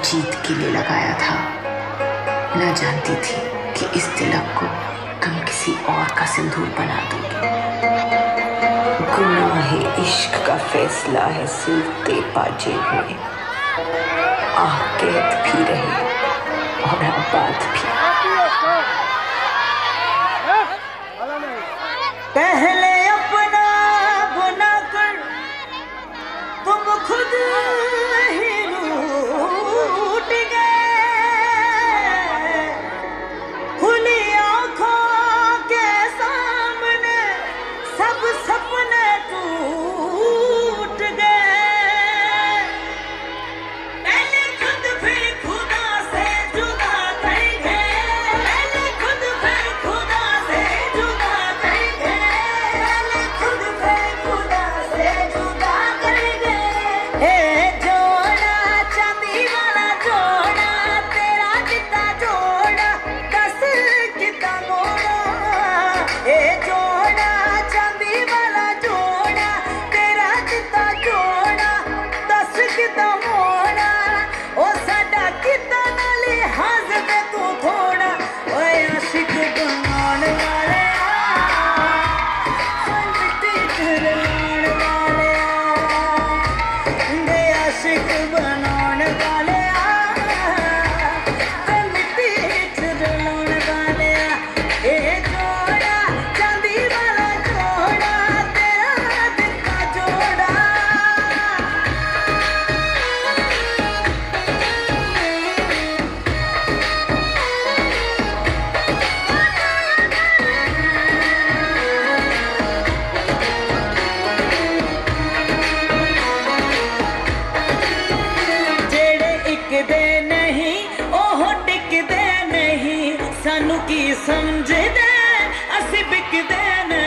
जीत के लिए लगाया था। ना जानती थी कि इस तिलक को तुम किसी और का सिंदूर बना दोगे। गुनाहे इश्क का फैसला है सुलते पाजे हुए, आह कैद भी रहे और आबाद भी। पहले अपना गुना कर तुम खुद ही रूठ गए, खुली आंखों के सामने सब सपने टूट गए। पहले खुद फिर खुदा से जुदा कर गए, पहले खुद फिर खुदा से जुदा कर गए, पहले खुद फिर खुदा से जुदा कर गए। हे जोड़ा चांदी वाला जोड़ा, तेरा कितना जोड़ा दस कितना मोड़ा। हे जोड़ा चांदी वाला जोड़ा, तेरा कितना जोड़ा दस कितना मोड़ा। ओ साडा कितना ना लिहाज दे तू थोड़ा, ओए आशिक बनान वाले चलाने वाले दे, आशिक बनाने वाले मिट्टी चलाने वाले। ए जोड़ा चांदी वाला जोड़ा, तेरा दिखा जोड़ा। जेड़े इक दे नहीं ओह टिकदे नहीं, सानू की समझदे असी बिकदे नहीं।